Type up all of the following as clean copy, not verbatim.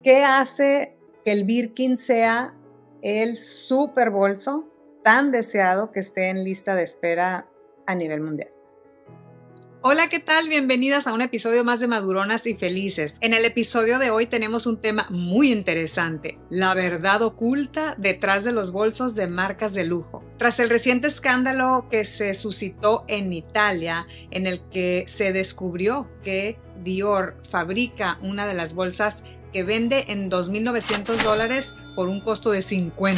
¿Qué hace que el Birkin sea el super bolso tan deseado que esté en lista de espera a nivel mundial? Hola, ¿qué tal? Bienvenidas a un episodio más de Maduronas y Felices. En el episodio de hoy tenemos un tema muy interesante, la verdad oculta detrás de los bolsos de marcas de lujo. Tras el reciente escándalo que se suscitó en Italia, en el que se descubrió que Dior fabrica una de las bolsas que vende en $2,900 por un costo de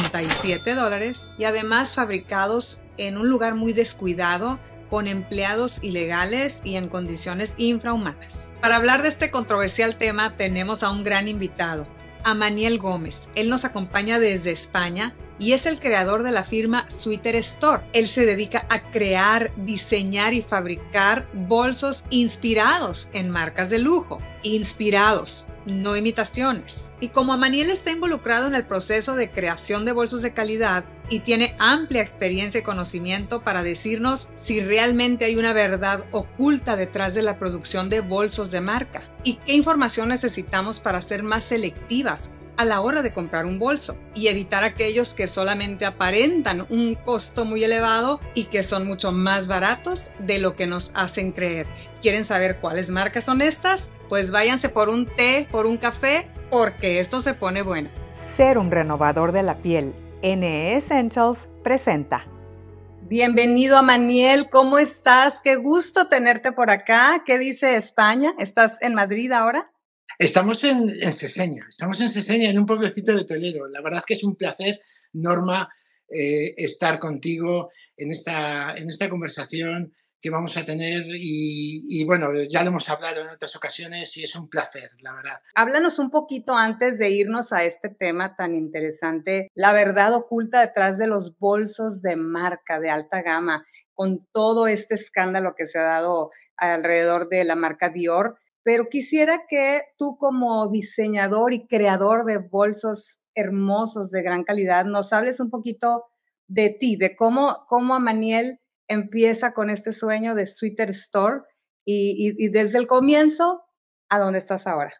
$57 y además fabricados en un lugar muy descuidado, con empleados ilegales y en condiciones infrahumanas. Para hablar de este controversial tema tenemos a un gran invitado, a Maniel Gómez. Él nos acompaña desde España y es el creador de la firma Sweater Store. Él se dedica a crear, diseñar y fabricar bolsos inspirados en marcas de lujo. Inspirados, no imitaciones. Y como Maniel está involucrado en el proceso de creación de bolsos de calidad y tiene amplia experiencia y conocimiento para decirnos si realmente hay una verdad oculta detrás de la producción de bolsos de marca y qué información necesitamos para ser más selectivas a la hora de comprar un bolso y evitar aquellos que solamente aparentan un costo muy elevado y que son mucho más baratos de lo que nos hacen creer. ¿Quieren saber cuáles marcas son estas? Pues váyanse por un té, por un café, porque esto se pone bueno. Serum renovador de la piel, NE Essentials presenta. Bienvenido a Maniel, ¿cómo estás? Qué gusto tenerte por acá. ¿Qué dice España? ¿Estás en Madrid ahora? Estamos en Seseña, en un pueblecito de Toledo. La verdad que es un placer, Norma, estar contigo en esta conversación que vamos a tener y bueno, ya lo hemos hablado en otras ocasiones y es un placer, la verdad. Háblanos un poquito antes de irnos a este tema tan interesante, la verdad oculta detrás de los bolsos de marca de alta gama, con todo este escándalo que se ha dado alrededor de la marca Dior. Pero quisiera que tú como diseñador y creador de bolsos hermosos de gran calidad nos hables un poquito de ti, de cómo Maniel empieza con este sueño de Sweater Store y desde el comienzo a dónde estás ahora.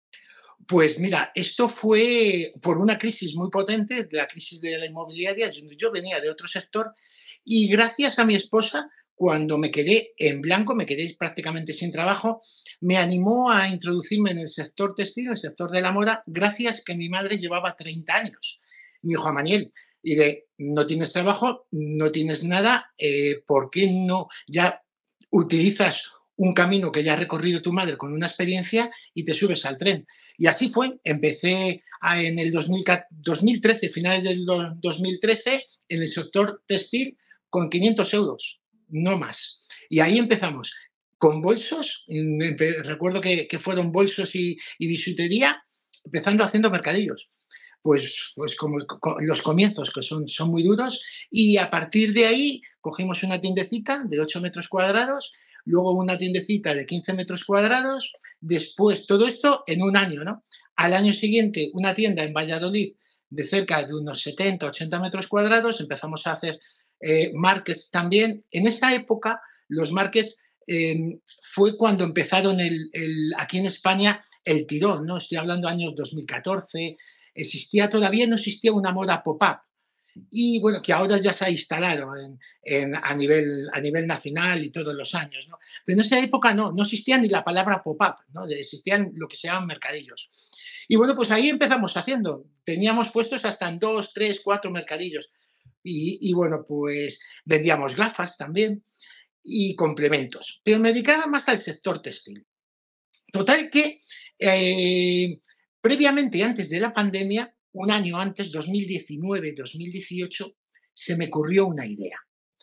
Pues mira, esto fue por una crisis muy potente, la crisis de la inmobiliaria. Yo venía de otro sector y gracias a mi esposa, cuando me quedé en blanco, me quedé prácticamente sin trabajo, me animó a introducirme en el sector textil, en el sector de la moda, gracias que mi madre llevaba 30 años. Me dijo, Maniel, no tienes trabajo, no tienes nada, ¿por qué no ya utilizas un camino que ya ha recorrido tu madre con una experiencia y te subes al tren? Y así fue, empecé en el 2013, finales del 2013, en el sector textil con 500 euros, no más. Y ahí empezamos, con bolsos, recuerdo que fueron bolsos y bisutería, empezando haciendo mercadillos. Pues como los comienzos, que son muy duros, y a partir de ahí cogimos una tiendecita de 8 metros cuadrados, luego una tiendecita de 15 metros cuadrados, después todo esto en un año, ¿no? Al año siguiente una tienda en Valladolid de cerca de unos 70, 80 metros cuadrados, empezamos a hacer markets también. En esta época los markets fue cuando empezaron aquí en España el tirón, ¿no? Estoy hablando de años 2014, todavía no existía una moda pop-up y bueno, que ahora ya se ha instalado a nivel nacional y todos los años, ¿no? Pero en esa época no existía ni la palabra pop-up, ¿no? Existían lo que se llaman mercadillos. Y bueno, pues ahí empezamos haciendo. Teníamos puestos hasta en 2, 3, 4 mercadillos. Y bueno, pues vendíamos gafas también y complementos. Pero me dedicaba más al sector textil. Total que previamente, antes de la pandemia, un año antes, 2019-2018, se me ocurrió una idea.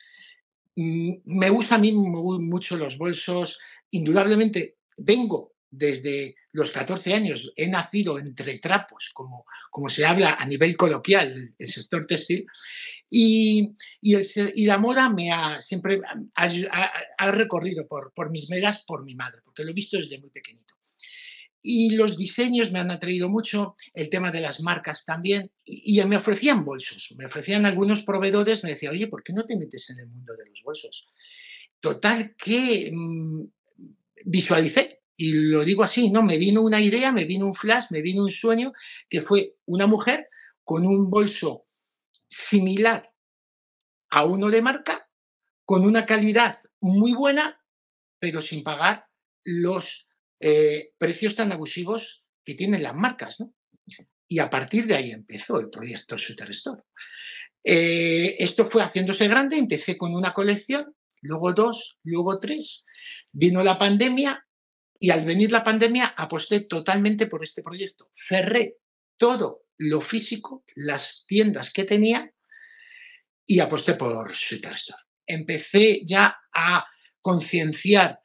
Me gustan a mí mucho los bolsos. Indudablemente, vengo desde los 14 años, he nacido entre trapos, como se habla a nivel coloquial, el sector textil, y la moda siempre ha recorrido por mis venas por mi madre, porque lo he visto desde muy pequeñito. Y los diseños me han atraído mucho, el tema de las marcas también, y me ofrecían bolsos, me ofrecían algunos proveedores, me decían, oye, ¿por qué no te metes en el mundo de los bolsos? Total que visualicé y lo digo así, ¿no? Me vino una idea, me vino un flash, me vino un sueño, que fue una mujer con un bolso similar a uno de marca, con una calidad muy buena, pero sin pagar los precios tan abusivos que tienen las marcas, ¿no? Y a partir de ahí empezó el proyecto Sweater Store. Esto fue haciéndose grande, empecé con una colección, luego dos, luego tres, vino la pandemia y al venir la pandemia aposté totalmente por este proyecto. Cerré todo lo físico, las tiendas que tenía y aposté por Sweater Store. Empecé ya a concienciar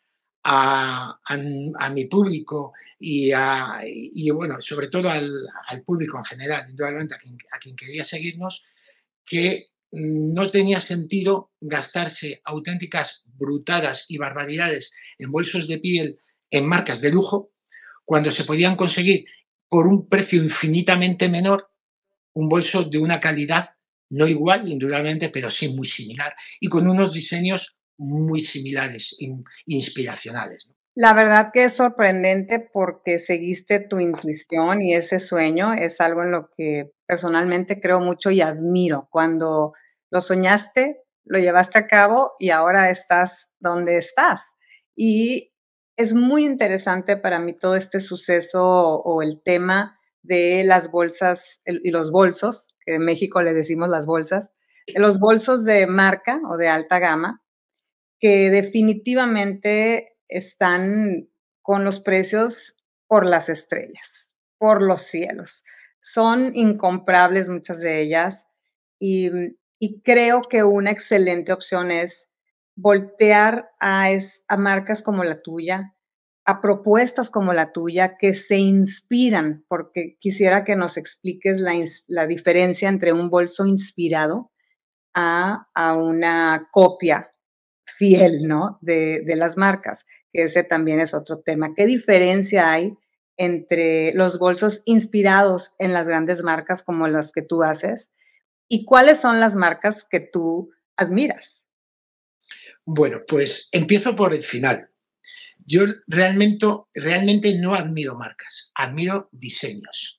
a mi público y bueno, sobre todo al público en general, indudablemente a quien quería seguirnos, que no tenía sentido gastarse auténticas brutadas y barbaridades en bolsos de piel en marcas de lujo cuando se podían conseguir por un precio infinitamente menor un bolso de una calidad no igual, indudablemente, pero sí muy similar y con unos diseños muy similares, inspiracionales, ¿no? La verdad que es sorprendente porque seguiste tu intuición y ese sueño es algo en lo que personalmente creo mucho y admiro. Cuando lo soñaste, lo llevaste a cabo y ahora estás donde estás. Y es muy interesante para mí todo este suceso o el tema de las bolsas y los bolsos, que en México le decimos las bolsas, de los bolsos de marca o de alta gama, que definitivamente están con los precios por las estrellas, por los cielos. Son incomprables muchas de ellas y creo que una excelente opción es voltear a marcas como la tuya, a propuestas como la tuya que se inspiran, porque quisiera que nos expliques la diferencia entre un bolso inspirado a una copia fiel, ¿no? De las marcas, que ese también es otro tema. ¿Qué diferencia hay entre los bolsos inspirados en las grandes marcas como las que tú haces y cuáles son las marcas que tú admiras? Bueno, pues empiezo por el final. Yo realmente no admiro marcas, admiro diseños.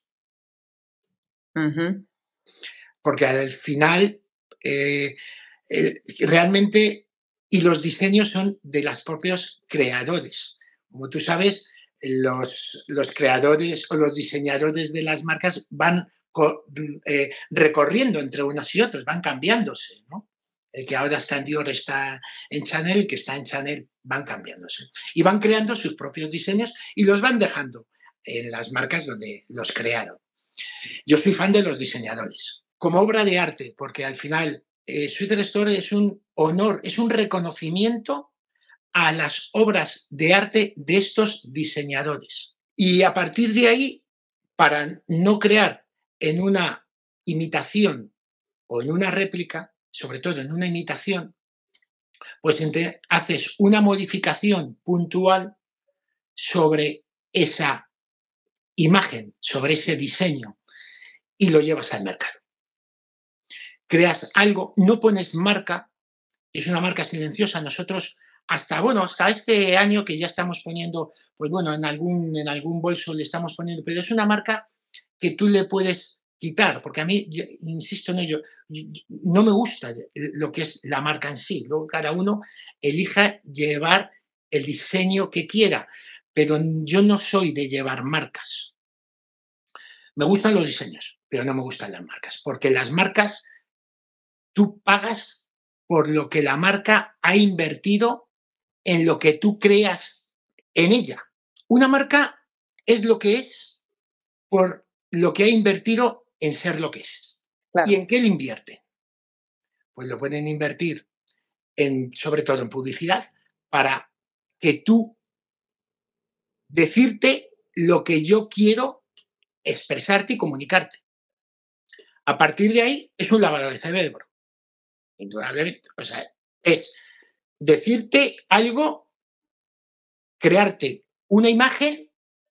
Ujú. Porque al final realmente, y los diseños son de los propios creadores. Como tú sabes, los creadores o los diseñadores de las marcas van recorriendo entre unas y otras, van cambiándose, ¿no? El que ahora está en Dior está en Chanel, el que está en Chanel van cambiándose. Y van creando sus propios diseños y los van dejando en las marcas donde los crearon. Yo soy fan de los diseñadores como obra de arte, porque al final Sweater Store es un honor, es un reconocimiento a las obras de arte de estos diseñadores. Y a partir de ahí, para no crear en una imitación o en una réplica, sobre todo en una imitación, pues haces una modificación puntual sobre esa imagen, sobre ese diseño y lo llevas al mercado. Creas algo, no pones marca, es una marca silenciosa. Nosotros hasta este año que ya estamos poniendo, pues bueno, en algún bolso le estamos poniendo, pero es una marca que tú le puedes quitar, porque a mí, insisto en ello, no me gusta lo que es la marca en sí. Luego cada uno elija llevar el diseño que quiera, pero yo no soy de llevar marcas. Me gustan los diseños, pero no me gustan las marcas, porque las marcas tú pagas por lo que la marca ha invertido en lo que tú creas en ella. Una marca es lo que es por lo que ha invertido en ser lo que es. Claro. ¿Y en qué lo invierte? Pues lo pueden invertir sobre todo en publicidad para que tú decirte lo que yo quiero expresarte y comunicarte. A partir de ahí es un lavado de cerebro. Indudablemente. O sea, es decirte algo, crearte una imagen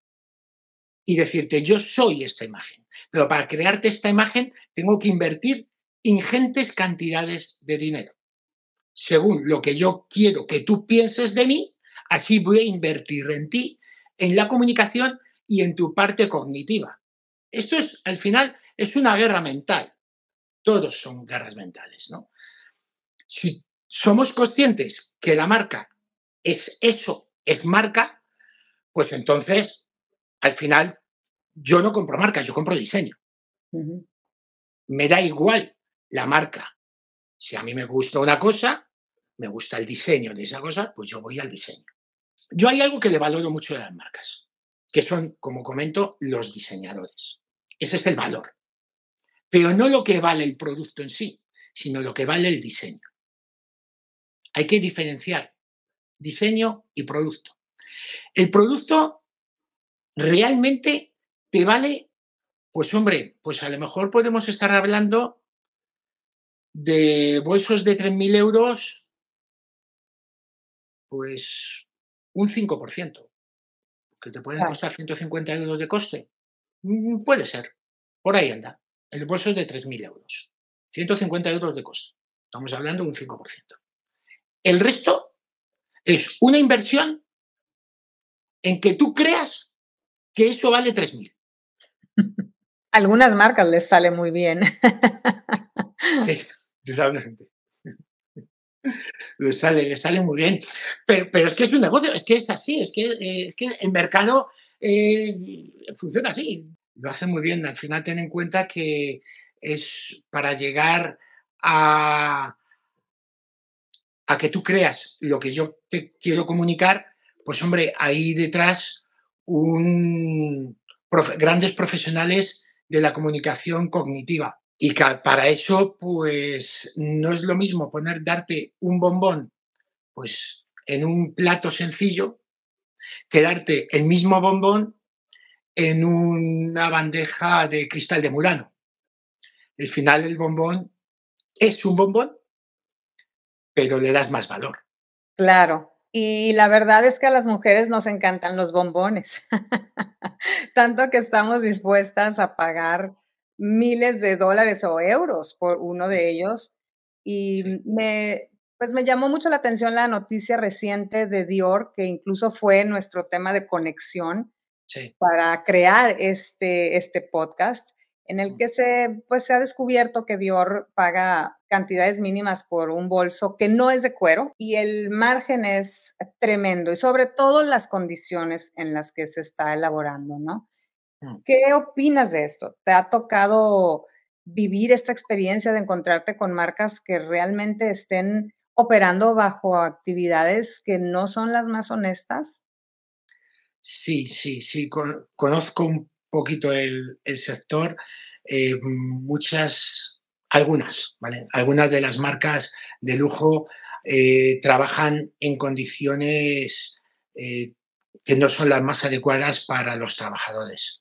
y decirte yo soy esta imagen. Pero para crearte esta imagen tengo que invertir ingentes cantidades de dinero. Según lo que yo quiero que tú pienses de mí, así voy a invertir en ti en la comunicación y en tu parte cognitiva. Esto es, al final, es una guerra mental. Todos son guerras mentales, ¿no? Si somos conscientes que la marca es eso, es marca, pues entonces, al final, yo no compro marcas, yo compro diseño. Ujú. Me da igual la marca. Si a mí me gusta una cosa, me gusta el diseño de esa cosa, pues yo voy al diseño. Yo hay algo que le valoro mucho de las marcas, que son, como comento, los diseñadores. Ese es el valor. Pero no lo que vale el producto en sí, sino lo que vale el diseño. Hay que diferenciar diseño y producto. El producto realmente te vale, pues hombre, pues a lo mejor podemos estar hablando de bolsos de 3.000 euros, pues un 5%, que te pueden Claro. costar 150 euros de coste. Puede ser, por ahí anda. El bolso es de 3.000 euros, 150 euros de coste. Estamos hablando de un 5%. El resto es una inversión en que tú creas que eso vale 3.000. Algunas marcas les sale muy bien. Sí, totalmente. Le sale muy bien. Pero es que es un negocio, es que es así, es que el mercado funciona así. Lo hace muy bien. Al final ten en cuenta que es para llegar a, a que tú creas lo que yo te quiero comunicar, pues hombre, hay detrás grandes profesionales de la comunicación cognitiva. Y que para eso, pues no es lo mismo darte un bombón pues en un plato sencillo que darte el mismo bombón en una bandeja de cristal de Murano. Al final el bombón es un bombón, pero le das más valor. Claro. Y la verdad es que a las mujeres nos encantan los bombones, tanto que estamos dispuestas a pagar miles de dólares o euros por uno Sí, de ellos. sí, Y pues me llamó mucho la atención la noticia reciente de Dior, que incluso fue nuestro tema de conexión sí. para crear este podcast, en el que se ha descubierto que Dior paga cantidades mínimas por un bolso que no es de cuero y el margen es tremendo y sobre todo las condiciones en las que se está elaborando, ¿no? ¿Qué opinas de esto? ¿Te ha tocado vivir esta experiencia de encontrarte con marcas que realmente estén operando bajo actividades que no son las más honestas? Sí, sí, sí, conozco un poquito el sector, algunas, ¿vale? Algunas de las marcas de lujo trabajan en condiciones eh, que no son las más adecuadas para los trabajadores.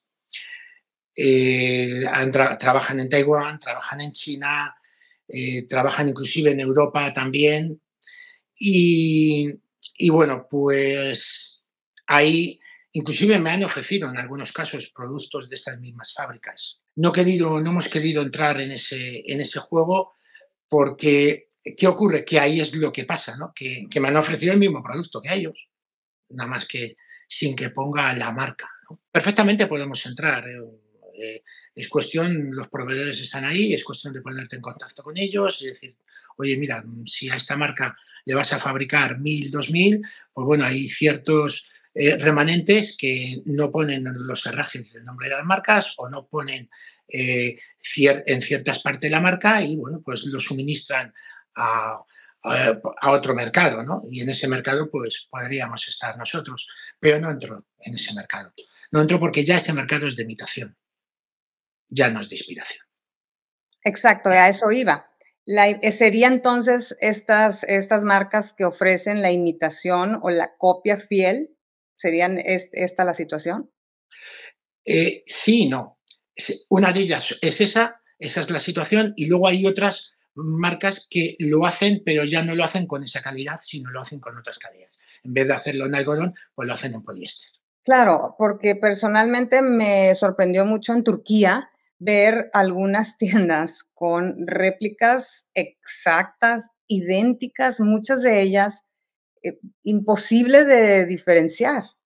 Trabajan en Taiwán, trabajan en China, trabajan inclusive en Europa también. Y, y bueno, pues ahí inclusive me han ofrecido en algunos casos productos de estas mismas fábricas. No hemos querido entrar en ese juego porque, ¿qué ocurre? Que ahí es lo que pasa, ¿no? Que me han ofrecido el mismo producto que ellos, nada más que sin que ponga la marca, ¿no? Perfectamente podemos entrar. Eh, es cuestión, los proveedores están ahí, es cuestión de ponerte en contacto con ellos y decir, oye, mira, si a esta marca le vas a fabricar 1.000, 2.000, pues bueno, hay ciertos remanentes que no ponen en los herrajes el nombre de las marcas o no ponen en ciertas partes la marca y bueno, pues lo suministran a, a otro mercado, ¿no? Y en ese mercado pues podríamos estar nosotros, pero no entro en ese mercado. No entro porque ya ese mercado es de imitación, ya no es de inspiración. Exacto, a eso iba. ¿Sería entonces estas marcas que ofrecen la imitación o la copia fiel? ¿Serían esta la situación? Sí y no. Una de ellas es esa es la situación, y luego hay otras marcas que lo hacen, pero ya no lo hacen con esa calidad, sino lo hacen con otras calidades. En vez de hacerlo en algodón, pues lo hacen en poliéster. Claro, porque personalmente me sorprendió mucho en Turquía ver algunas tiendas con réplicas exactas, idénticas, muchas de ellas imposible de diferenciar.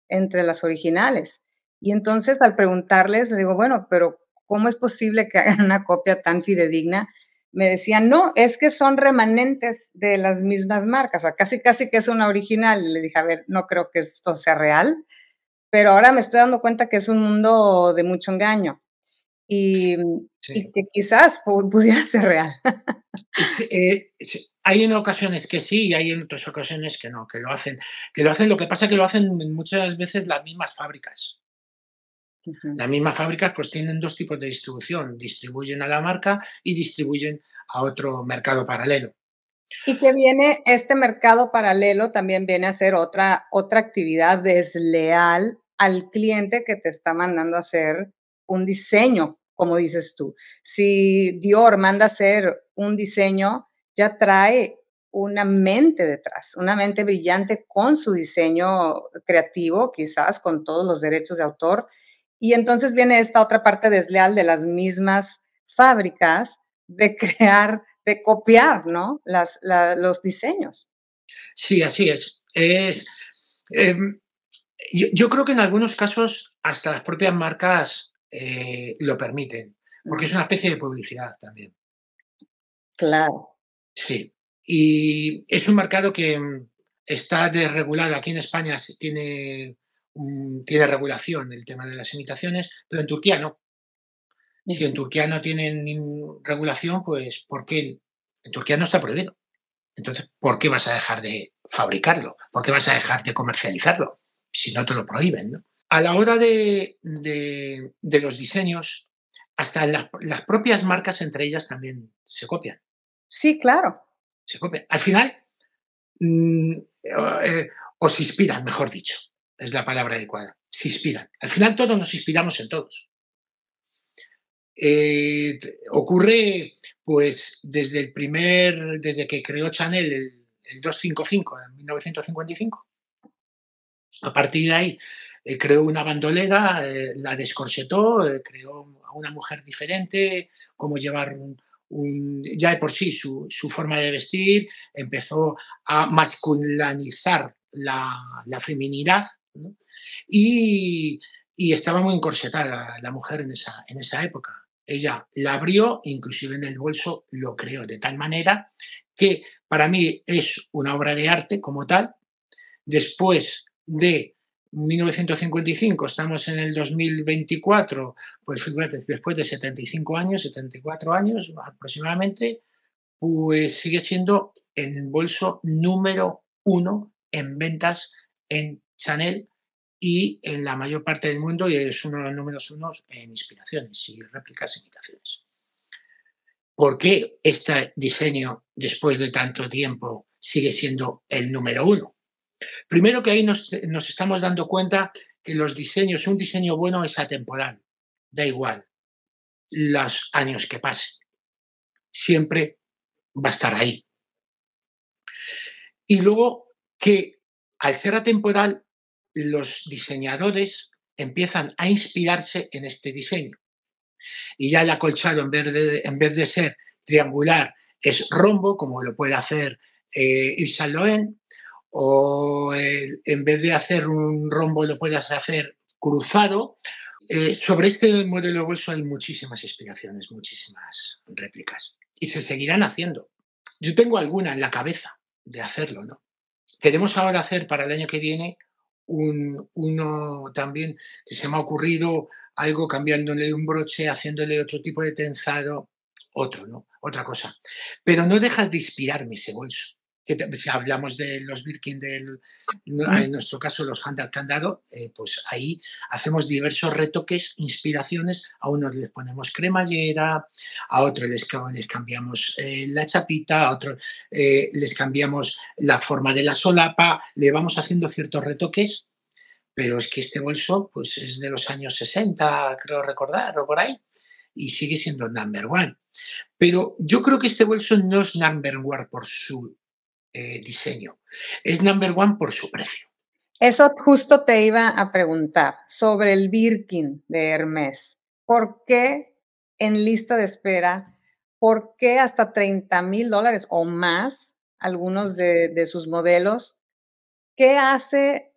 entre las originales. Y entonces al preguntarles, le digo, bueno, pero ¿cómo es posible que hagan una copia tan fidedigna? Me decían, no, es que son remanentes de las mismas marcas, o sea, casi, casi que es una original. Y le dije, a ver, no creo que esto sea real, pero ahora me estoy dando cuenta que es un mundo de mucho engaño y, Sí. y que quizás pudiera ser real. Hay en ocasiones que sí y hay en otras ocasiones que no, que lo hacen. Lo que pasa es que lo hacen muchas veces las mismas fábricas. Ujú. Las mismas fábricas pues tienen dos tipos de distribución, distribuyen a la marca y distribuyen a otro mercado paralelo. Y que viene este mercado paralelo, también viene a ser otra actividad desleal al cliente que te está mandando a hacer un diseño, como dices tú. Si Dior manda a hacer un diseño, ya trae una mente detrás, una mente brillante con su diseño creativo, quizás con todos los derechos de autor. Y entonces viene esta otra parte desleal de las mismas fábricas de crear, de copiar, ¿no? Los diseños. Sí, así es. Em, yo creo que en algunos casos hasta las propias marcas lo permiten, porque es Mm, una especie de publicidad también. claro. Sí. Y es un mercado que está desregulado. Aquí en España tiene regulación el tema de las imitaciones, pero en Turquía no. Si en Ujú. Turquía no tienen regulación, pues ¿por qué? En Turquía no está prohibido. Entonces, ¿por qué vas a dejar de fabricarlo? ¿Por qué vas a dejar de comercializarlo? Si no te lo prohíben, ¿no? A la hora de los diseños, hasta las propias marcas entre ellas también se copian. Sí, claro. Se copian. Al final, mm, eh, o se inspiran, mejor dicho, es la palabra adecuada. Se inspiran. Al final todos nos inspiramos en todos. Ocurre, pues, desde que creó Chanel el 255 en 1955. A partir de ahí creó una bandolera, la descorsetó, creó a una mujer diferente, cómo llevar ya de por sí su forma de vestir, empezó a masculinizar la feminidad, ¿no? y, y estaba muy encorsetada la mujer en esa época. Ella la abrió, inclusive en el bolso lo creó, de tal manera que para mí es una obra de arte como tal. Después de 1955, estamos en el 2024, pues fíjate, después de 75 años, 74 años aproximadamente, pues sigue siendo el bolso número uno en ventas en Chanel y en la mayor parte del mundo, y es uno de los números unos en inspiraciones y réplicas e imitaciones. ¿Por qué este diseño, después de tanto tiempo, sigue siendo el número uno? Primero que ahí nos estamos dando cuenta que un diseño bueno es atemporal, da igual los años que pasen, siempre va a estar ahí. Y luego que al ser atemporal, los diseñadores empiezan a inspirarse en este diseño. Y ya el acolchado, en vez de ser triangular, es rombo, como lo puede hacer Yves Saint Laurent, o en vez de hacer un rombo lo puedes hacer cruzado. Sobre este modelo de bolso hay muchísimas inspiraciones, muchísimas réplicas y se seguirán haciendo. Yo tengo alguna en la cabeza de hacerlo, ¿no? Queremos ahora hacer para el año que viene uno también que se me ha ocurrido algo cambiándole un broche, haciéndole otro tipo de trenzado, otro, ¿no? Otra cosa. Pero no dejas de inspirarme ese bolso. Si hablamos de los Birkin, en nuestro caso los handbag candado, pues ahí hacemos diversos retoques, inspiraciones. A unos les ponemos cremallera, a otros les cambiamos la chapita, a otros les cambiamos la forma de la solapa, le vamos haciendo ciertos retoques, pero es que este bolso pues es de los años 60, creo recordar, o por ahí, y sigue siendo number one. Pero yo creo que este bolso no es number one por su diseño, es number one por su precio. Eso justo te iba a preguntar sobre el Birkin de Hermès. ¿Por qué en lista de espera? ¿Por qué hasta $30,000 o más algunos de sus modelos? ¿Qué hace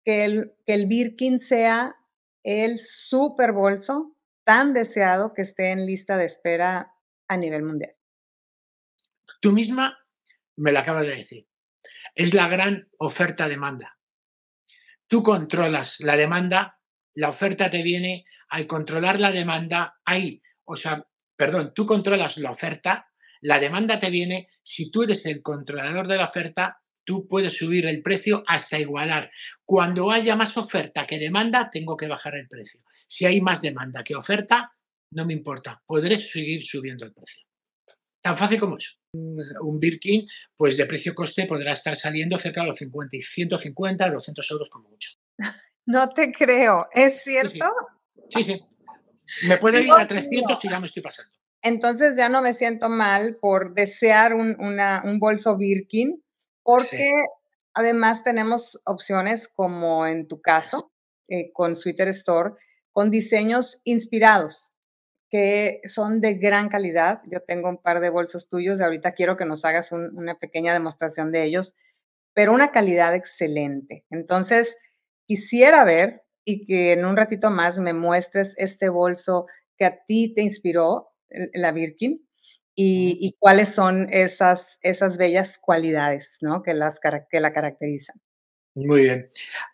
que el Birkin sea el super bolso tan deseado que esté en lista de espera a nivel mundial? Tú misma me lo acabas de decir. Es la gran oferta-demanda. Tú controlas la demanda, la oferta te viene, al controlar la demanda, tú controlas la oferta, la demanda te viene, si tú eres el controlador de la oferta, tú puedes subir el precio hasta igualar. Cuando haya más oferta que demanda, tengo que bajar el precio. Si hay más demanda que oferta, no me importa, podré seguir subiendo el precio. Tan fácil como eso. Un Birkin, pues de precio-coste podrá estar saliendo cerca de los 150, 200 euros como mucho. No te creo, ¿es Sí, cierto? sí. Me puede ir a 300 y ya me estoy pasando. Entonces ya no me siento mal por desear un bolso Birkin, porque Sí. además tenemos opciones como en tu caso, con Sweater Store, con diseños inspirados que son de gran calidad. Yo tengo un par de bolsos tuyos y ahorita quiero que nos hagas una pequeña demostración de ellos, pero una calidad excelente. Entonces, quisiera ver y que en un ratito más me muestres este bolso que a ti te inspiró, la Birkin, y cuáles son esas bellas cualidades, ¿no? que la caracterizan. Muy bien.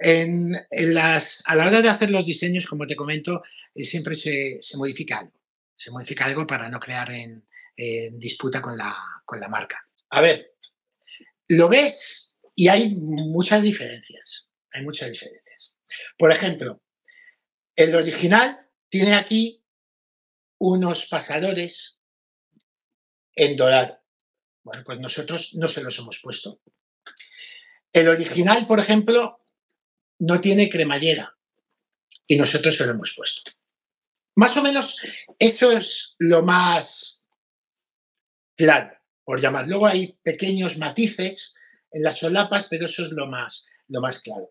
A la hora de hacer los diseños, como te comento, siempre se modifica algo. Se modifica algo para no crear en disputa con la marca. A ver, lo ves y hay muchas diferencias. Hay muchas diferencias. Por ejemplo, el original tiene aquí unos pasadores en dorado. Bueno, pues nosotros no se los hemos puesto. El original, por ejemplo, no tiene cremallera y nosotros se lo hemos puesto. Más o menos eso es lo más claro, por llamar. Luego hay pequeños matices en las solapas, pero eso es lo más claro.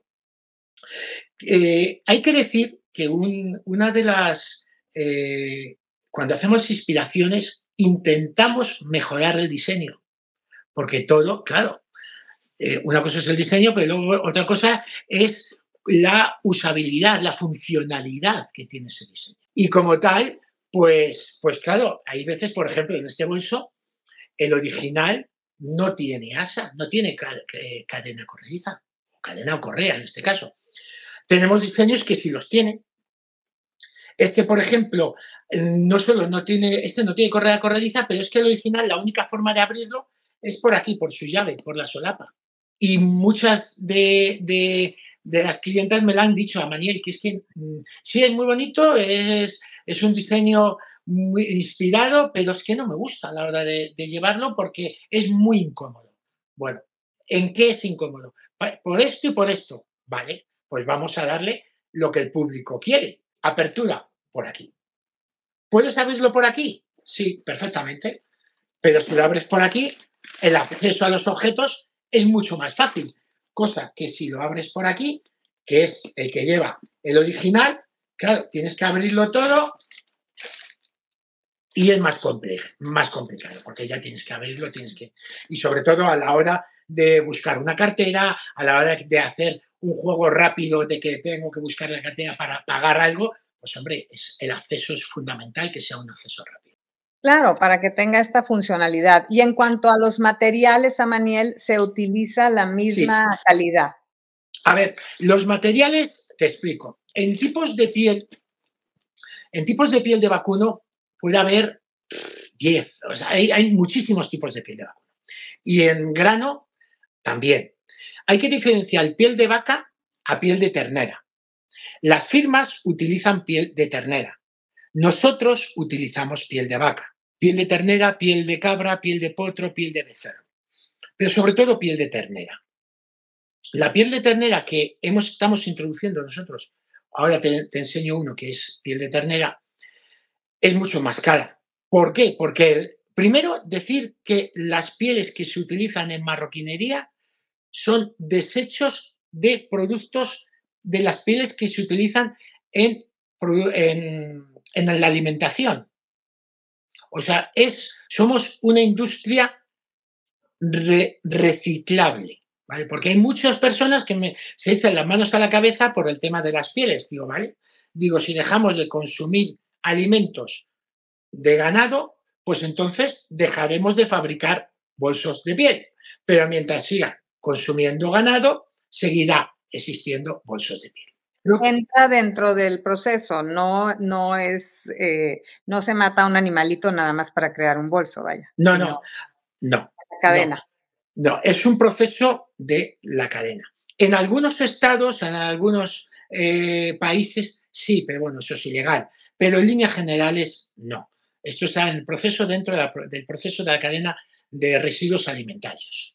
Hay que decir que una de las... cuando hacemos inspiraciones, intentamos mejorar el diseño, porque todo, claro, una cosa es el diseño, pero luego otra cosa es la usabilidad, la funcionalidad que tiene ese diseño. Y como tal, pues claro, hay veces, por ejemplo, en este bolso, el original no tiene asa, no tiene cadena corrediza, o cadena o correa en este caso. Tenemos diseños que sí los tienen. Este, por ejemplo, este no tiene correa corrediza, pero es que el original, la única forma de abrirlo es por aquí, por su llave, por la solapa. Y muchas de las clientas me lo han dicho a Maniel, que es que sí, es muy bonito, es un diseño muy inspirado, pero es que no me gusta a la hora de llevarlo porque es muy incómodo. Bueno, ¿en qué es incómodo? Por esto y por esto. Vale, pues vamos a darle lo que el público quiere. Apertura, por aquí. ¿Puedes abrirlo por aquí? Sí, perfectamente. Pero si lo abres por aquí, el acceso a los objetos es mucho más fácil. Cosa que si lo abres por aquí, que es el que lleva el original, claro, tienes que abrirlo todo y es más complicado, porque ya tienes que abrirlo, y sobre todo a la hora de buscar una cartera, a la hora de hacer un juego rápido de que tengo que buscar la cartera para pagar algo, pues hombre, el acceso es fundamental, que sea un acceso rápido. Claro, para que tenga esta funcionalidad. Y en cuanto a los materiales, Amaniel, ¿se utiliza la misma calidad? A ver, los materiales, te explico. En tipos de piel de vacuno puede haber 10. O sea, hay muchísimos tipos de piel de vacuno. Y en grano también. Hay que diferenciar piel de vaca a piel de ternera. Las firmas utilizan piel de ternera. Nosotros utilizamos piel de vaca. Piel de ternera, piel de cabra, piel de potro, piel de becerro. Pero sobre todo piel de ternera. La piel de ternera que estamos introduciendo nosotros, ahora te enseño uno que es piel de ternera, es mucho más cara. ¿Por qué? Porque primero decir que las pieles que se utilizan en marroquinería son desechos de productos de las pieles que se utilizan en la alimentación. O sea, somos una industria reciclable. ¿vale? Porque hay muchas personas que se echan las manos a la cabeza por el tema de las pieles, digo, ¿vale? Digo, si dejamos de consumir alimentos de ganado, pues entonces dejaremos de fabricar bolsos de piel. Pero mientras siga consumiendo ganado, seguirá existiendo bolsos de piel. Entra dentro del proceso, no es, no se mata a un animalito nada más para crear un bolso, vaya. No, no, no. Cadena. No, es un proceso de la cadena. En algunos estados, en algunos países, sí, pero bueno, eso es ilegal. Pero en líneas generales, no. Esto está en el proceso dentro del proceso de la cadena de residuos alimentarios.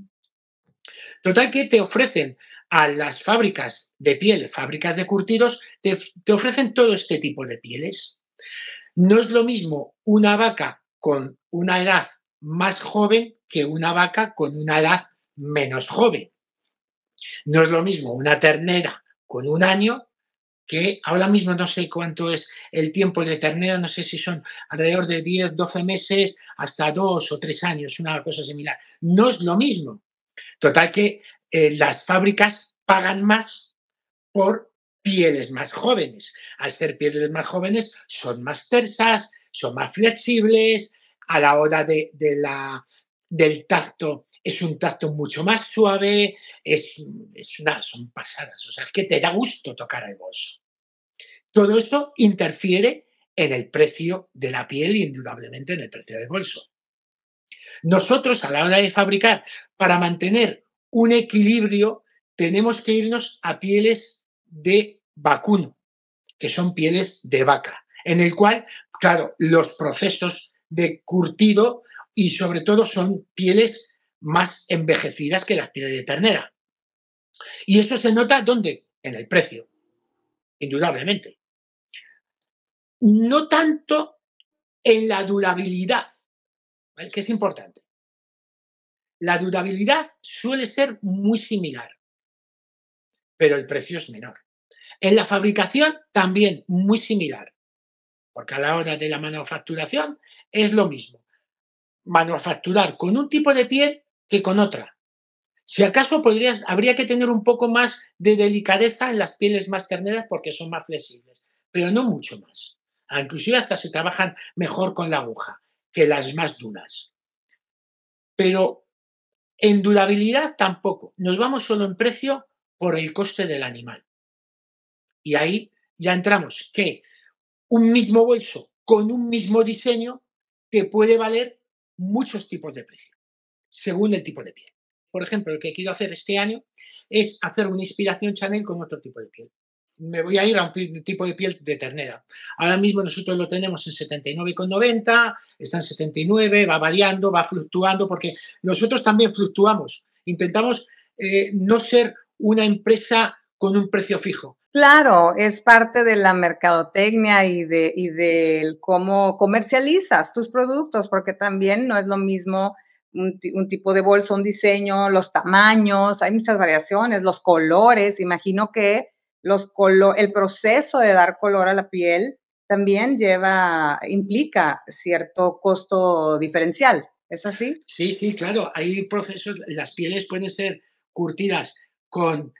Total que te ofrecen a las fábricas de piel, fábricas de curtidos, te ofrecen todo este tipo de pieles. No es lo mismo una vaca con una edad más joven que una vaca con una edad menos joven. No es lo mismo una ternera con 1 año que ahora mismo no sé cuánto es el tiempo de ternera, no sé si son alrededor de 10, 12 meses hasta 2 o 3 años, una cosa similar. No es lo mismo. Total que las fábricas pagan más por pieles más jóvenes. Al ser pieles más jóvenes son más tersas, son más flexibles, a la hora del tacto es un tacto mucho más suave, son pasadas, o sea, es que te da gusto tocar el bolso. Todo esto interfiere en el precio de la piel y indudablemente en el precio del bolso. Nosotros, a la hora de fabricar, para mantener un equilibrio, tenemos que irnos a pieles de vacuno, que son pieles de vaca, en el cual, claro, los procesos de curtido y sobre todo son pieles más envejecidas que las pieles de ternera. Y eso se nota, ¿dónde? En el precio, indudablemente. No tanto en la durabilidad, ¿vale? Que es importante. La durabilidad suele ser muy similar, pero el precio es menor. En la fabricación también muy similar, porque a la hora de la manufacturación es lo mismo. Manufacturar con un tipo de piel que con otra. Si acaso habría que tener un poco más de delicadeza en las pieles más terneras porque son más flexibles, pero no mucho más. Inclusive hasta se trabajan mejor con la aguja que las más duras. Pero en durabilidad tampoco. Nos vamos solo en precio por el coste del animal. Y ahí ya entramos que un mismo bolso con un mismo diseño te puede valer muchos tipos de precio, según el tipo de piel. Por ejemplo, el que quiero hacer este año es hacer una inspiración Chanel con otro tipo de piel. Me voy a ir a un tipo de piel de ternera. Ahora mismo nosotros lo tenemos en 79,90, está en 79, va variando, va fluctuando, porque nosotros también fluctuamos. Intentamos no ser una empresa con un precio fijo. Claro, es parte de la mercadotecnia y de cómo comercializas tus productos, porque también no es lo mismo un tipo de bolso, un diseño, los tamaños, hay muchas variaciones, los colores. Imagino que el proceso de dar color a la piel también implica cierto costo diferencial. ¿Es así? Sí, sí, claro. Hay procesos, las pieles pueden ser curtidas con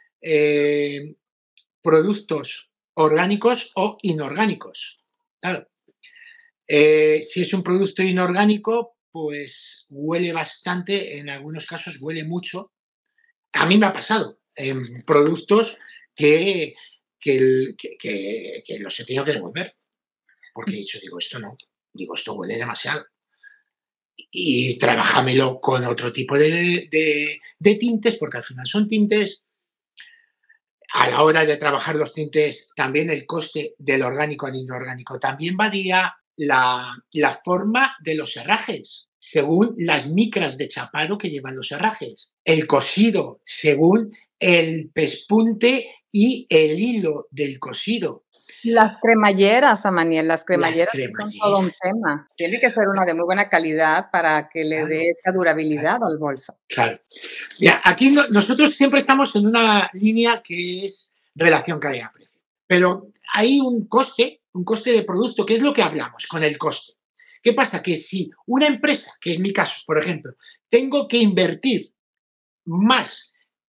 productos orgánicos o inorgánicos. Claro. Si es un producto inorgánico, pues huele bastante, en algunos casos huele mucho. A mí me ha pasado en productos que los he tenido que devolver, porque he dicho, digo, esto no, digo, esto huele demasiado. Y trabajámelo con otro tipo de tintes, porque al final son tintes. A la hora de trabajar los tintes, también el coste del orgánico al inorgánico también varía. La forma de los herrajes, según las micras de chapado que llevan los herrajes. El cosido, según el pespunte y el hilo del cosido. Las cremalleras, Amaniel, las cremalleras son todo un tema. Tiene que ser una de muy buena calidad para que le dé esa durabilidad al bolso. Claro. Mira, aquí nosotros siempre estamos en una línea que es relación calidad-precio. Pero hay un coste de producto, que es lo que hablamos con el coste. ¿Qué pasa? Que si una empresa, que en mi caso, por ejemplo, tengo que invertir más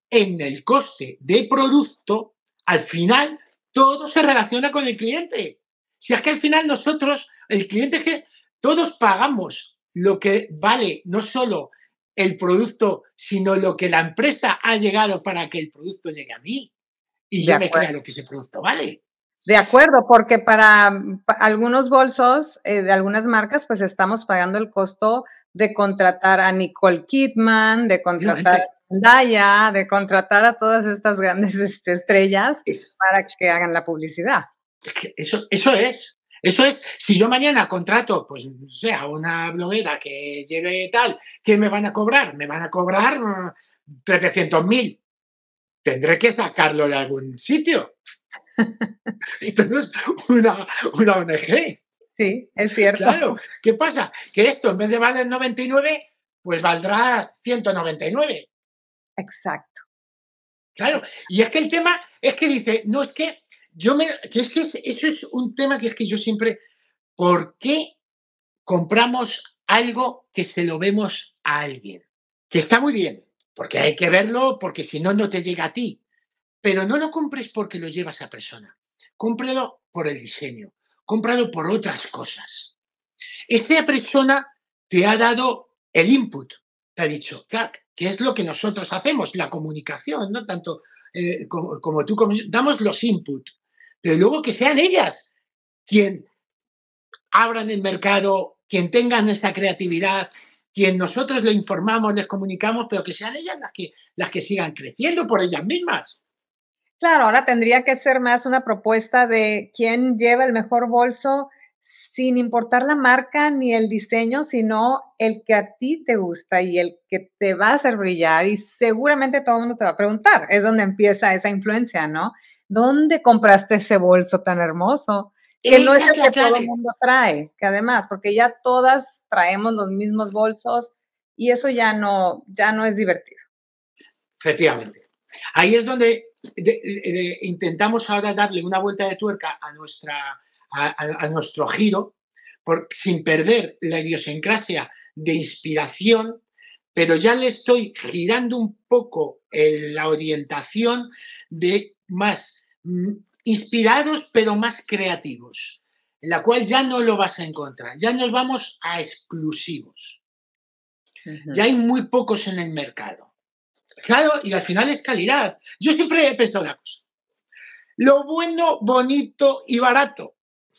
en el coste de producto, al final todo se relaciona con el cliente. Si es que al final nosotros, el cliente es que todos pagamos lo que vale no solo el producto, sino lo que la empresa ha llegado para que el producto llegue a mí. Y De yo me acuerdo. crea lo que ese producto vale. De acuerdo, porque para algunos bolsos de algunas marcas, pues estamos pagando el costo de contratar a Nicole Kidman, de contratar a Zendaya, de contratar a todas estas grandes estrellas para que hagan la publicidad. Eso es. Si yo mañana contrato, pues, no sé, a una bloguera que lleve tal, ¿qué me van a cobrar? Me van a cobrar 300.000. Tendré que sacarlo de algún sitio. Esto no es una ONG. Sí, es cierto. Claro. ¿Qué pasa? Que esto, en vez de valer 99, pues valdrá 199. Exacto. Claro. Y es que el tema es que dice, no, es que eso es un tema que es que yo siempre, ¿por qué compramos algo que se lo vemos a alguien? Que está muy bien, porque hay que verlo, porque si no, no te llega a ti. Pero no lo compres porque lo lleva esa persona. Cómpralo por el diseño. Cómpralo por otras cosas. Esa persona te ha dado el input. Te ha dicho, ¿qué es lo que nosotros hacemos? La comunicación, ¿no? Tanto como tú, damos los inputs. Pero luego que sean ellas quien abran el mercado, quien tengan esa creatividad, quien nosotros le informamos, les comunicamos, pero que sean ellas las que sigan creciendo por ellas mismas. Claro, ahora tendría que ser más una propuesta de quién lleva el mejor bolso sin importar la marca ni el diseño, sino el que a ti te gusta y el que te va a hacer brillar y seguramente todo el mundo te va a preguntar. Es donde empieza esa influencia, ¿no? ¿Dónde compraste ese bolso tan hermoso? Que no es el que todo el mundo trae, que además, porque ya todas traemos los mismos bolsos y eso ya no es divertido. Efectivamente. Ahí es donde intentamos ahora darle una vuelta de tuerca a nuestro giro, sin perder la idiosincrasia de inspiración, pero ya le estoy girando un poco la orientación de más inspirados, pero más creativos, en la cual ya no lo vas a encontrar, ya nos vamos a exclusivos. Ya hay muy pocos en el mercado. Claro, y al final es calidad. Yo siempre he pensado una cosa. Lo bueno, bonito y barato.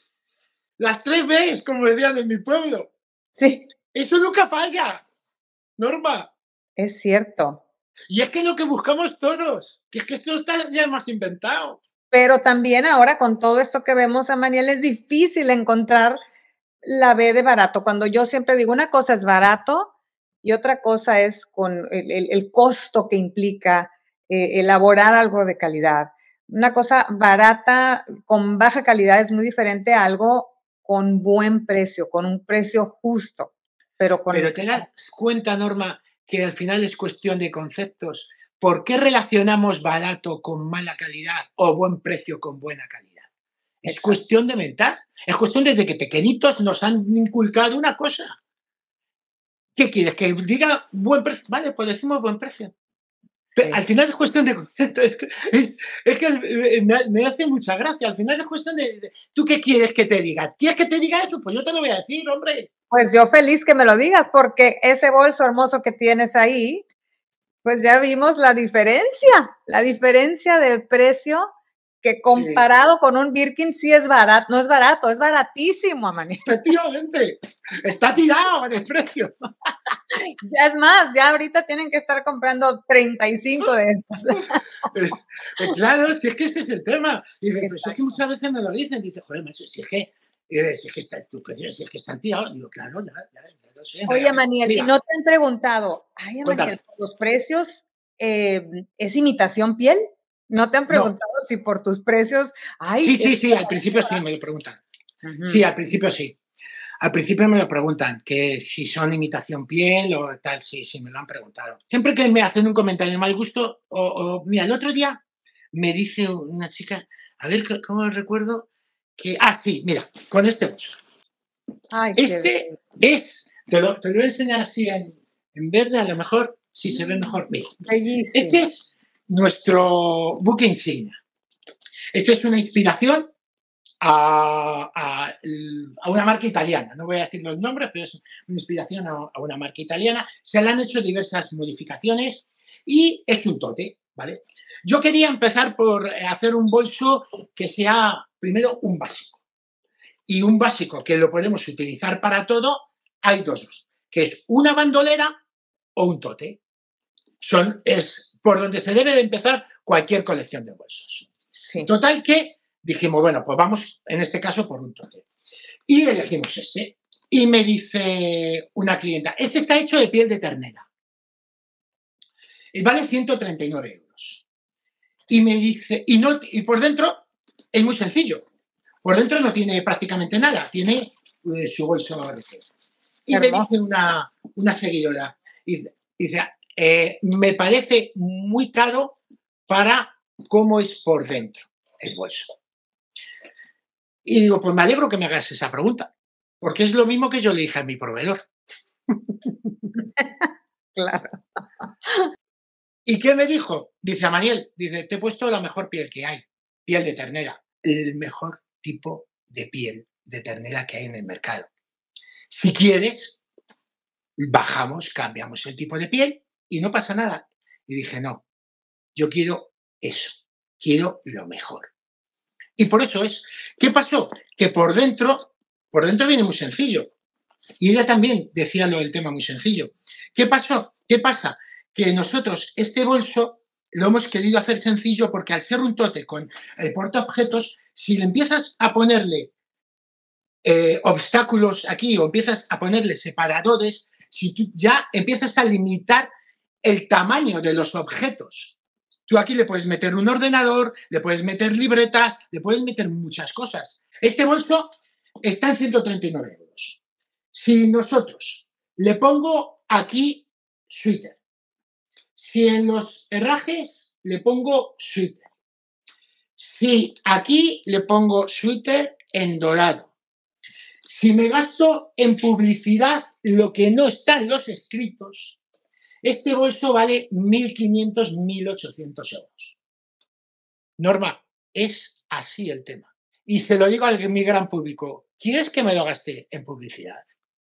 Las 3 Bs, como decían en mi pueblo. Sí. Eso nunca falla, Norma. Es cierto. Y es que lo que buscamos todos, que es que esto está ya más inventado. Pero también ahora con todo esto que vemos, Amaniel, es difícil encontrar la B de barato. Cuando yo siempre digo una cosa es barato y otra cosa es con el costo que implica elaborar algo de calidad. Una cosa barata con baja calidad es muy diferente a algo con buen precio, con un precio justo. Pero te das cuenta, Norma, que al final es cuestión de conceptos. ¿Por qué relacionamos barato con mala calidad o buen precio con buena calidad? Es Exacto. Cuestión de mental. Es cuestión desde que pequeñitos nos han inculcado una cosa. ¿Qué quieres? ¿Que diga buen precio? Vale, pues decimos buen precio. Pero sí. Al final es cuestión de concepto. Es que me hace mucha gracia. Al final es cuestión de ¿tú qué quieres que te diga? ¿Quieres que te diga eso? Pues yo te lo voy a decir, hombre. Pues yo feliz que me lo digas, porque ese bolso hermoso que tienes ahí, pues ya vimos la diferencia del precio que comparado con un Birkin sí es barato, no es barato, es baratísimo, Amaniel. Efectivamente, está tirado de precio. Ya es más, ya ahorita tienen que estar comprando 35 de estos. Claro, es que ese es el tema. Y dice, pues es que muchas veces me lo dicen, dice, joder, macho, si es que está tu precio, si es que están tirados. Digo, claro, ya lo sé. Oye, Amaniel, ¿y no te han preguntado, ay, Amaniel, los precios es imitación piel? ¿No te han preguntado si por tus precios? Ay, sí, al principio sí me lo preguntan. Sí, al principio sí. Al principio me lo preguntan, que si son imitación piel o tal, sí, me lo han preguntado. Siempre que me hacen un comentario de mal gusto, mira, el otro día me dice una chica, a ver, ¿cómo recuerdo? Que, sí, mira, con este bolso. Ay, este te lo voy a enseñar así en verde, a lo mejor, si se ve mejor. Mira, bellísimo. este es nuestro buque insignia. Esta es una inspiración a una marca italiana. No voy a decir los nombres, pero es una inspiración a una marca italiana. Se le han hecho diversas modificaciones y es un tote, ¿vale? Yo quería empezar por hacer un bolso que sea, primero, un básico. Y un básico que lo podemos utilizar para todo, hay dos, que es una bandolera o un tote. Es por donde se debe de empezar cualquier colección de bolsos. Sí. Total que dijimos, bueno, pues vamos en este caso por un tote. Y elegimos este. Y me dice una clienta, este está hecho de piel de ternera. Y vale 139 euros. Y me dice, y por dentro es muy sencillo. Por dentro no tiene prácticamente nada, tiene su bolso. Y me dice una seguidora, dice, me parece muy caro para cómo es por dentro el bolso. Y digo, pues me alegro que me hagas esa pregunta, porque es lo mismo que yo le dije a mi proveedor. Claro. ¿Y qué me dijo? Dice, Amaniel, dice, te he puesto la mejor piel que hay, piel de ternera, el mejor tipo de piel de ternera que hay en el mercado. Si quieres, bajamos, cambiamos el tipo de piel y no pasa nada. Y dije, no, yo quiero eso, quiero lo mejor. Y por eso es, ¿qué pasó? Que por dentro viene muy sencillo. Y ella también decía lo del tema muy sencillo. ¿Qué pasó? ¿Qué pasa? Que nosotros este bolso lo hemos querido hacer sencillo porque al ser un tote con el portaobjetos, si le empiezas a ponerle obstáculos aquí o empiezas a ponerle separadores, si tú ya empiezas a limitar el tamaño de los objetos. Tú aquí le puedes meter un ordenador, le puedes meter libretas, le puedes meter muchas cosas. Este bolso está en 139 euros. Si nosotros le pongo aquí suéter, si en los herrajes le pongo suéter, si aquí le pongo suéter en dorado, si me gasto en publicidad lo que no está en los escritos, este bolso vale 1.500, 1.800 euros. Norma, es así el tema. Y se lo digo a mi gran público, ¿quieres que me lo gaste en publicidad?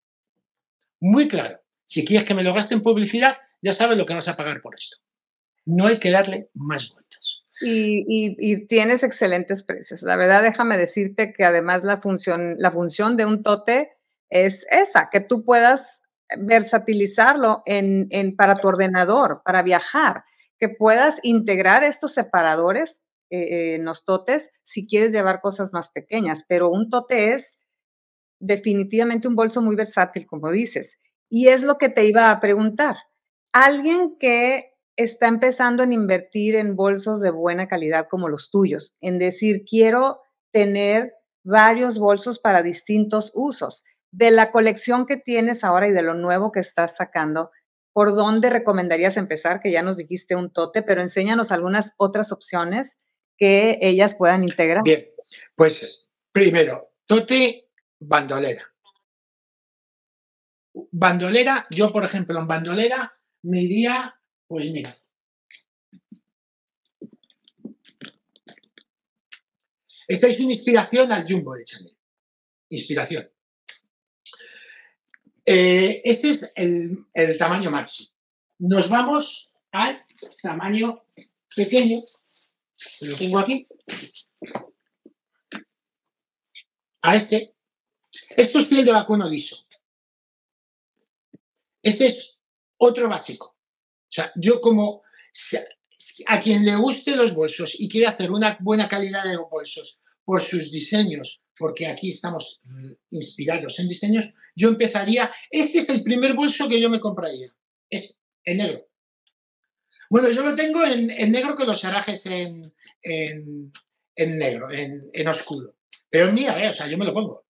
Muy claro, si quieres que me lo gaste en publicidad, ya sabes lo que vas a pagar por esto. No hay que darle más vueltas. Y tienes excelentes precios. La verdad, déjame decirte que además la función de un tote es esa, que tú puedas versatilizarlo para tu ordenador, para viajar, que puedas integrar estos separadores en los totes si quieres llevar cosas más pequeñas, pero un tote es definitivamente un bolso muy versátil, como dices. Y es lo que te iba a preguntar. Alguien que está empezando en invertir en bolsos de buena calidad como los tuyos, en decir, quiero tener varios bolsos para distintos usos. De la colección que tienes ahora y de lo nuevo que estás sacando, ¿por dónde recomendarías empezar? Que ya nos dijiste un tote, pero enséñanos algunas otras opciones que ellas puedan integrar. Bien, pues primero, tote, bandolera. Bandolera, yo por ejemplo en bandolera me iría, pues mira, esta es una inspiración al Jumbo de Chanel. Inspiración. Este es el tamaño máximo. Nos vamos al tamaño pequeño. Lo tengo aquí. A este. Esto es piel de vacuno liso. Este es otro básico. O sea, yo como a quien le guste los bolsos y quiere hacer una buena calidad de bolsos por sus diseños, porque aquí estamos inspirados en diseños, yo empezaría, este es el primer bolso que yo me compraría, es en negro. Bueno, yo lo tengo en negro con los herrajes en negro, en oscuro. Pero es mía, o sea, yo me lo pongo.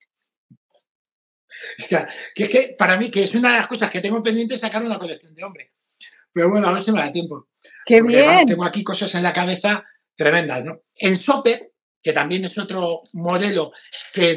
O sea, que es que para mí, que es una de las cosas que tengo pendiente, sacar una colección de hombre. Pero bueno, a ver si me da tiempo. ¡Qué porque, bien! Bueno, tengo aquí cosas en la cabeza tremendas, ¿no? En Shopper, que también es otro modelo que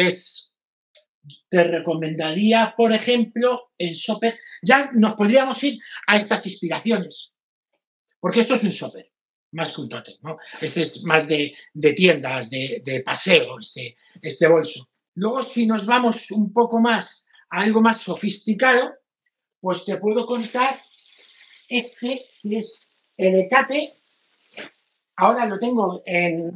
te recomendaría, por ejemplo, en Shopper, ya nos podríamos ir a estas inspiraciones. porque esto es un shopper, más que un tótem, ¿no? Este es más de tiendas, de paseo, este bolso. Luego, si nos vamos un poco más a algo más sofisticado, pues te puedo contar este, que es el Ecate. Ahora lo tengo en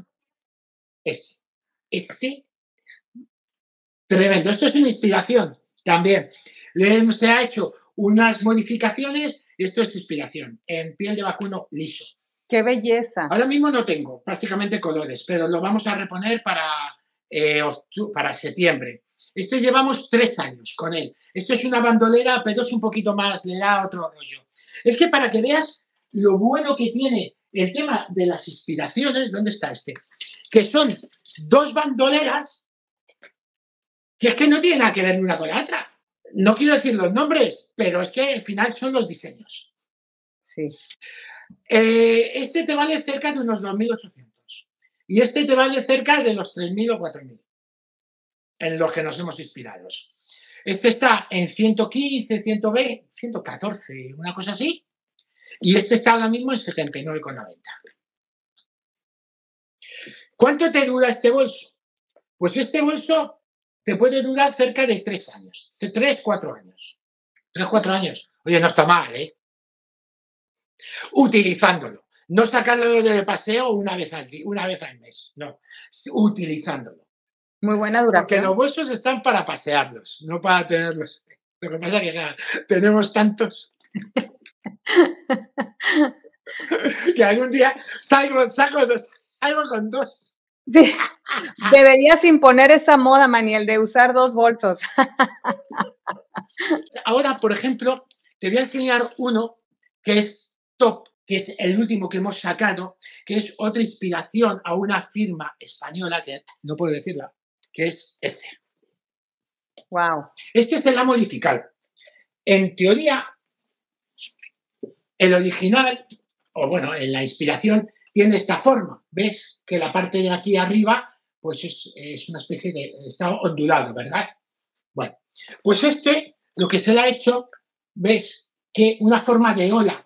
este tremendo. Esto es una inspiración también. Se ha hecho unas modificaciones. Esto es inspiración en piel de vacuno liso. ¡Qué belleza! Ahora mismo no tengo prácticamente colores, pero lo vamos a reponer para septiembre. Este llevamos 3 años con él. Esto es una bandolera, pero es un poquito más, le da otro rollo. Es que para que veas lo bueno que tiene el tema de las inspiraciones, ¿dónde está este? Que son 2 bandoleras que es que no tienen nada que ver una con la otra. No quiero decir los nombres, pero es que al final son los diseños. Sí. Este te vale cerca de unos 2.800 y este te vale cerca de los 3.000 o 4.000 en los que nos hemos inspirado. Este está en 115, 120, 114, una cosa así, y este está ahora mismo en 79,90. ¿Cuánto te dura este bolso? Pues este bolso te puede durar cerca de 3 años, 3, 4 años. 3, 4 años. Oye, no está mal, ¿eh? Utilizándolo. No sacarlo de paseo una vez al mes, no. Utilizándolo. Muy buena duración. Porque los bolsos están para pasearlos, no para tenerlos. Lo que pasa es que, claro, tenemos tantos que algún día salgo con 2. Sí. Deberías imponer esa moda, Maniel, de usar 2 bolsos. Ahora, por ejemplo, te voy a enseñar uno que es top, que es el último que hemos sacado, que es otra inspiración a una firma española, que no puedo decirla, que es este. Wow. Este se la ha modificado. En teoría, el original, o bueno, en la inspiración, tiene esta forma. ¿Ves? Que la parte de aquí arriba, pues es una especie de... está ondulado, ¿verdad? Bueno, pues este, lo que se le ha hecho, ¿ves? Que una forma de ola.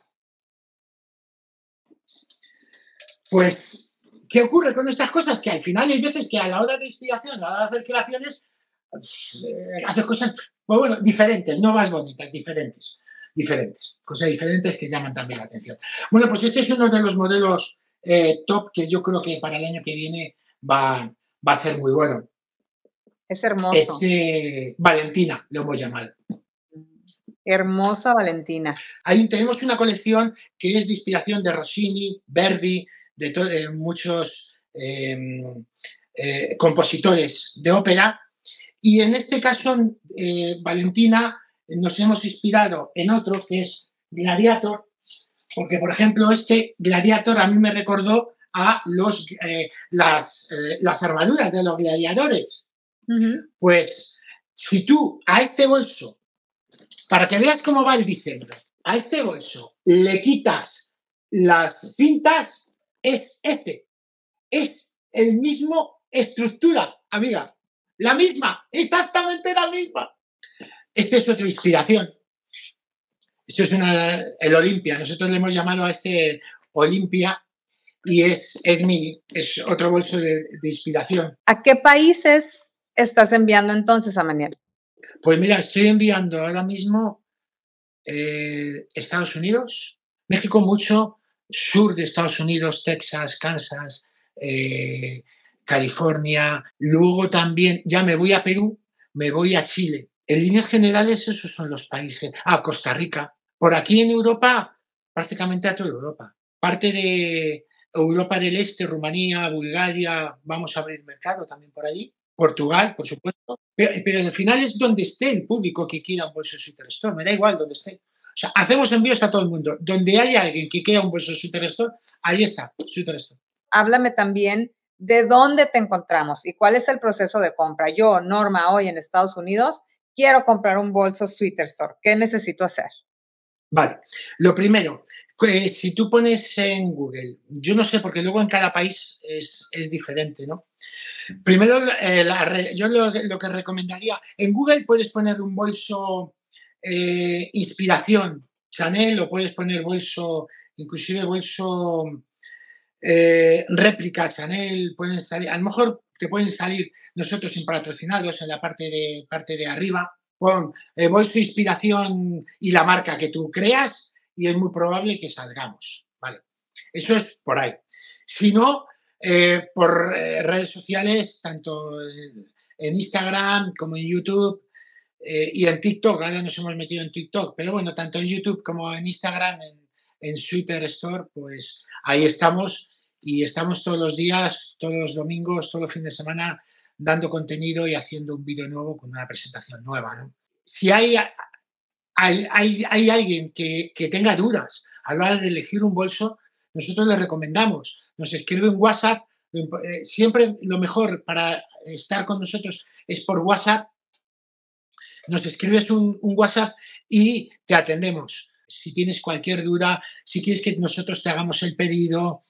Pues, ¿qué ocurre con estas cosas? Que al final hay veces que a la hora de inspiración, a la hora de hacer creaciones, haces cosas, pues bueno, diferentes, no más bonitas, diferentes. Cosas diferentes que llaman también la atención. Bueno, pues este es uno de los modelos top que yo creo que para el año que viene va a ser muy bueno. Es hermoso. Valentina, lo hemos llamado. Hermosa Valentina. Tenemos una colección que es de inspiración de Rossini, Verdi, de muchos compositores de ópera. Y en este caso, Valentina, nos hemos inspirado en otro que es Gladiator, porque, por ejemplo, este Gladiator a mí me recordó a las armaduras de los gladiadores. Uh-huh. Pues, si tú a este bolso, para que veas cómo va el diseño, a este bolso le quitas las cintas, es el mismo estructura, amiga. La misma, exactamente la misma. Esta es otra inspiración. Esto es el Olimpia. Nosotros le hemos llamado a este Olimpia y es mini. Es otro bolso de inspiración. ¿A qué países estás enviando entonces, Maniel? Pues mira, estoy enviando ahora mismo Estados Unidos, México mucho, sur de Estados Unidos, Texas, Kansas, California. Luego también ya me voy a Perú, me voy a Chile. En líneas generales esos son los países. Costa Rica. Por aquí en Europa, prácticamente a toda Europa. Parte de Europa del Este, Rumanía, Bulgaria, vamos a abrir mercado también por allí. Portugal, por supuesto. Pero al final es donde esté el público que quiera un bolso Sweater Store. Me da igual donde esté. O sea, hacemos envíos a todo el mundo. Donde haya alguien que quiera un bolso Sweater Store, ahí está, Sweater Store. Háblame también de dónde te encontramos y cuál es el proceso de compra. Yo, Norma, hoy en Estados Unidos, quiero comprar un bolso Sweater Store. ¿Qué necesito hacer? Vale, lo primero, si tú pones en Google, yo no sé, porque luego en cada país es diferente, ¿no? Primero, yo lo que recomendaría, en Google puedes poner un bolso inspiración Chanel o puedes poner bolso inclusive bolso réplica Chanel, pueden salir, a lo mejor te pueden salir nosotros sin patrocinarlos en la parte de arriba, pon bolso inspiración y la marca que tú creas y es muy probable que salgamos, ¿vale? Eso es por ahí. Si no, por redes sociales, tanto en Instagram como en YouTube y en TikTok, ahora nos hemos metido en TikTok, pero bueno, tanto en YouTube como en Instagram, en Sweater Store, pues ahí estamos y estamos todos los días, todos los domingos, todos los fines de semana dando contenido y haciendo un vídeo nuevo con una presentación nueva, ¿no? Si hay alguien que tenga dudas a la hora de elegir un bolso, nosotros le recomendamos, nos escribe un WhatsApp, siempre lo mejor para estar con nosotros es por WhatsApp, nos escribes un WhatsApp y te atendemos. Si tienes cualquier duda, si quieres que nosotros te hagamos el pedido,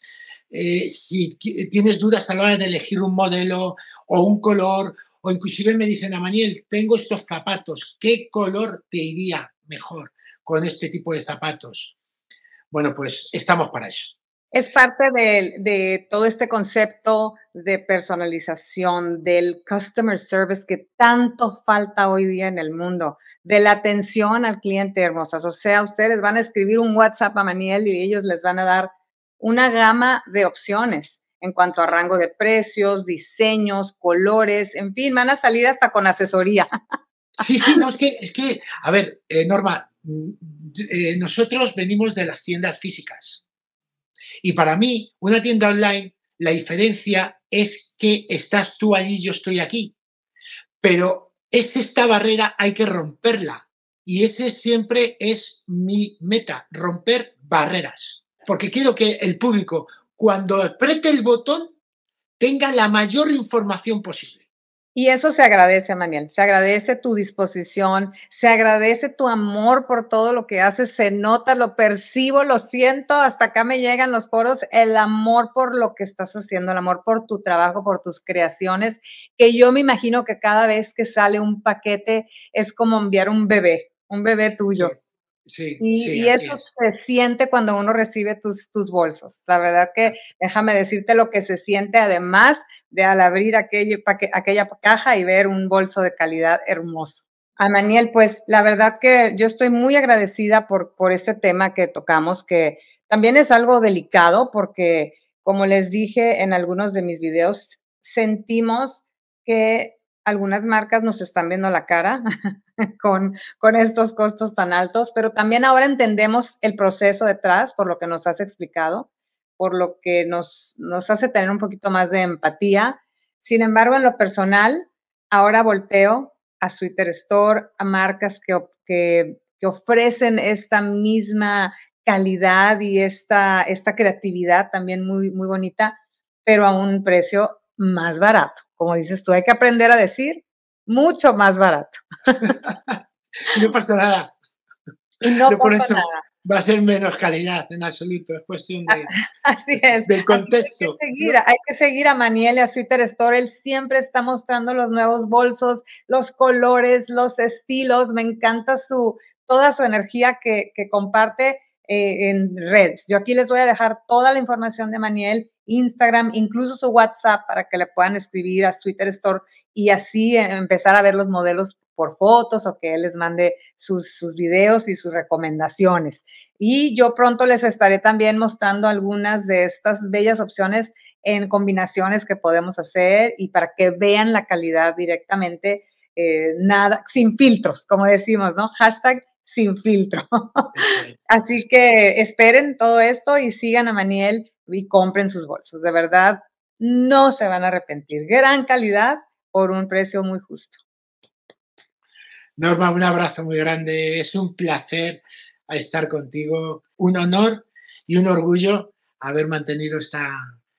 si tienes dudas a la hora de elegir un modelo o un color, o inclusive me dicen, Amaniel, tengo estos zapatos, ¿qué color te iría mejor con este tipo de zapatos? Bueno, pues estamos para eso. Es parte de todo este concepto de personalización, del customer service que tanto falta hoy día en el mundo, de la atención al cliente, hermosas. O sea, ustedes les van a escribir un WhatsApp a Maniel y ellos les van a dar una gama de opciones en cuanto a rango de precios, diseños, colores, en fin, van a salir hasta con asesoría. Sí, no, es que a ver, Norma, nosotros venimos de las tiendas físicas. Y para mí, una tienda online, la diferencia es que estás tú allí, yo estoy aquí. Pero esta barrera hay que romperla. Y ese siempre es mi meta, romper barreras. Porque quiero que el público, cuando apriete el botón, tenga la mayor información posible. Y eso se agradece, Maniel, se agradece tu disposición, se agradece tu amor por todo lo que haces, se nota, lo percibo, lo siento, hasta acá me llegan los poros, el amor por lo que estás haciendo, el amor por tu trabajo, por tus creaciones, que yo me imagino que cada vez que sale un paquete es como enviar un bebé tuyo. Sí. Sí, y eso se siente cuando uno recibe tus bolsos. La verdad que déjame decirte lo que se siente además de al abrir aquella caja y ver un bolso de calidad hermoso. Amaniel, pues la verdad que yo estoy muy agradecida por este tema que tocamos, que también es algo delicado porque, como les dije en algunos de mis videos, sentimos que algunas marcas nos están viendo la cara con estos costos tan altos, pero también ahora entendemos el proceso detrás, por lo que nos has explicado, por lo que nos hace tener un poquito más de empatía. Sin embargo, en lo personal, ahora volteo a Sweater Store, a marcas que ofrecen esta misma calidad y esta creatividad también muy, muy bonita, pero a un precio más barato. Como dices tú, hay que aprender a decir mucho más barato. No pasa nada. Y no pasa nada. Va a ser menos calidad en absoluto, es cuestión de, así es. del contexto. Hay que seguir a Maniel y a Sweater Store. Él siempre está mostrando los nuevos bolsos, los colores, los estilos. Me encanta toda su energía que comparte en redes. Yo aquí les voy a dejar toda la información de Maniel, Instagram, incluso su WhatsApp para que le puedan escribir a Sweater Store y así empezar a ver los modelos por fotos o que él les mande sus videos y sus recomendaciones. Y yo pronto les estaré también mostrando algunas de estas bellas opciones en combinaciones que podemos hacer y para que vean la calidad directamente, nada, sin filtros, como decimos, ¿no? Hashtag sin filtro. Así que esperen todo esto y sigan a Maniel y compren sus bolsos. De verdad, no se van a arrepentir. Gran calidad por un precio muy justo. Norma, un abrazo muy grande. Es un placer estar contigo. Un honor y un orgullo haber mantenido esta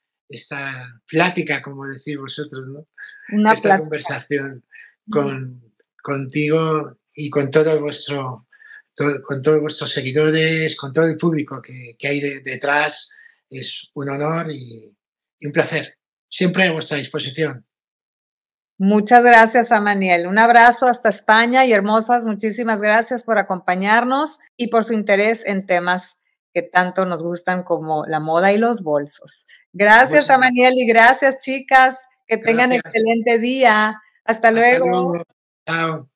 plática, como decís vosotros, ¿no? Esta conversación contigo y con todos vuestros seguidores, con todo el público que hay detrás. Es un honor y un placer. Siempre a vuestra disposición. Muchas gracias, Amaniel. Un abrazo hasta España y hermosas, muchísimas gracias por acompañarnos y por su interés en temas que tanto nos gustan como la moda y los bolsos. Gracias, Pues, Amaniel, y gracias, chicas. Que tengan gracias. excelente día. Hasta Hasta luego. luego. Chao.